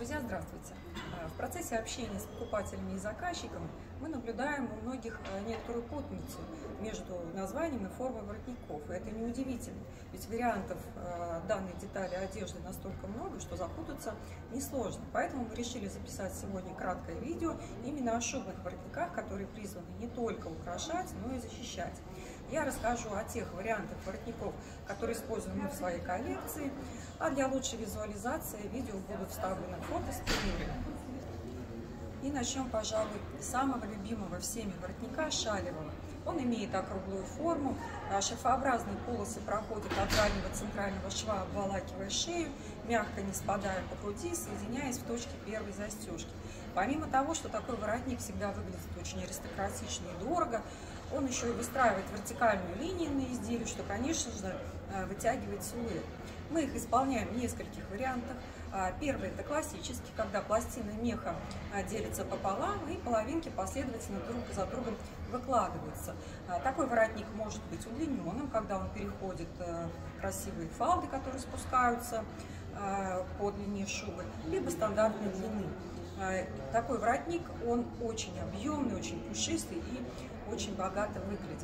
Друзья, здравствуйте! В процессе общения с покупателями и заказчиками мы наблюдаем у многих некоторую путаницу между названием и формой воротников. И это неудивительно, ведь вариантов данной детали одежды настолько много, что запутаться несложно. Поэтому мы решили записать сегодня краткое видео именно о шубных воротниках, которые призваны не только украшать, но и защищать. Я расскажу о тех вариантах воротников, которые используем мы в своей коллекции, а для лучшей визуализации видео будут вставлены фото с примерами. И начнем, пожалуй, с самого любимого всеми воротника шалевого. Он имеет округлую форму, шарфообразные полосы проходят от дальнего центрального шва, обволакивая шею, мягко не спадая по груди, соединяясь в точке первой застежки. Помимо того, что такой воротник всегда выглядит очень аристократично и дорого, он еще и выстраивает вертикальную линию на изделии, что, конечно же, вытягивает силуэт. Мы их исполняем в нескольких вариантах. Первый – это классический, когда пластины меха делятся пополам и половинки последовательно друг за другом выкладываются. Такой воротник может быть удлиненным, когда он переходит красивые фалды, которые спускаются по длине шубы, либо стандартной длины. Такой воротник, он очень объемный, очень пушистый и очень богато выглядит.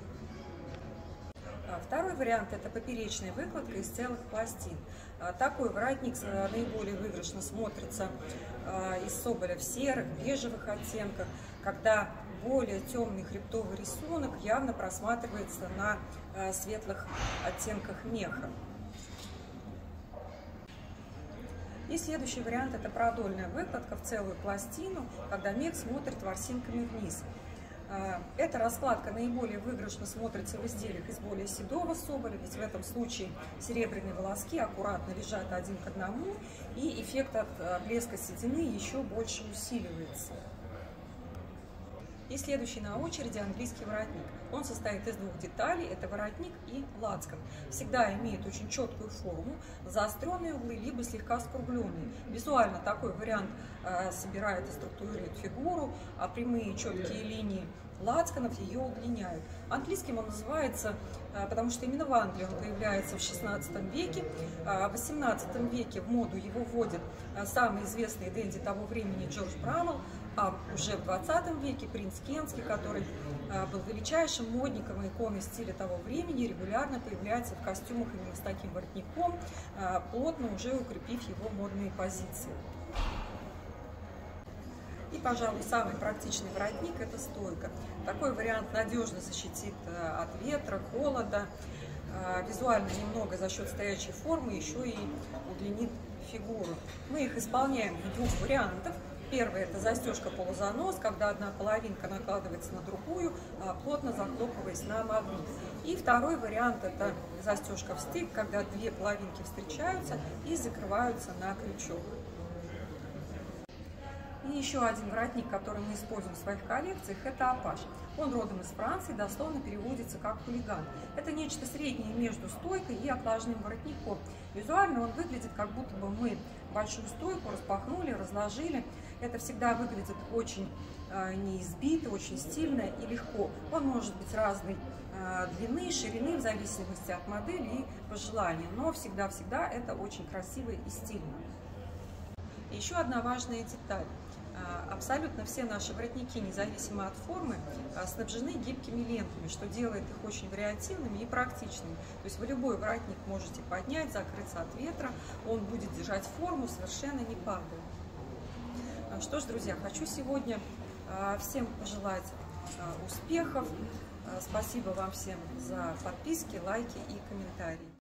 Второй вариант – это поперечная выкладка из целых пластин. Такой воротник наиболее выигрышно смотрится из соболя в серых, бежевых оттенках, когда более темный хребтовый рисунок явно просматривается на светлых оттенках меха. И следующий вариант – это продольная выкладка в целую пластину, когда мех смотрит ворсинками вниз. Эта раскладка наиболее выигрышно смотрится в изделиях из более седого соболя, ведь в этом случае серебряные волоски аккуратно лежат один к одному, и эффект от блеска седины еще больше усиливается. И следующий на очереди английский воротник. Он состоит из двух деталей, это воротник и лацкан. Всегда имеет очень четкую форму, заостренные углы, либо слегка скругленные. Визуально такой вариант собирает и структурирует фигуру, а прямые четкие линии лацканов ее удлиняют. Английским он называется, потому что именно в Англии он появляется в XVI веке. В XVIII веке в моду его вводит самый известный денди того времени Джордж Брамвелл, а уже в XX веке принц Кентский, который был величайшим модником и иконой стиля того времени, регулярно появляется в костюмах именно с таким воротником, плотно уже укрепив его модные позиции. И, пожалуй, самый практичный воротник – это стойка. Такой вариант надежно защитит от ветра, холода, визуально немного за счет стоячей формы еще и удлинит фигуру. Мы их исполняем в двух вариантах. Первый – это застежка-полузанос, когда одна половинка накладывается на другую, плотно захлопываясь на магнит. И второй вариант – это застежка в стык, когда две половинки встречаются и закрываются на крючок. И еще один воротник, который мы используем в своих коллекциях, это апаш. Он родом из Франции, дословно переводится как хулиган. Это нечто среднее между стойкой и отложным воротником. Визуально он выглядит, как будто бы мы большую стойку распахнули, разложили. Это всегда выглядит очень неизбито, очень стильно и легко. Он может быть разной длины, ширины, в зависимости от модели и пожелания, но всегда-всегда это очень красиво и стильно. Еще одна важная деталь. Абсолютно все наши воротники, независимо от формы, снабжены гибкими лентами, что делает их очень вариативными и практичными. То есть вы любой воротник можете поднять, закрыться от ветра, он будет держать форму, совершенно не падая. Что ж, друзья, хочу сегодня всем пожелать успехов. Спасибо вам всем за подписки, лайки и комментарии.